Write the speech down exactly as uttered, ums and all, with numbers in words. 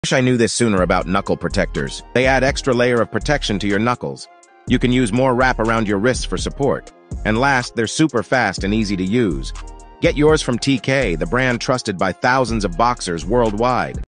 Wish I knew this sooner about knuckle protectors. They add extra layer of protection to your knuckles. You can use more wrap around your wrists for support. And last, they're super fast and easy to use. Get yours from T K, the brand trusted by thousands of boxers worldwide.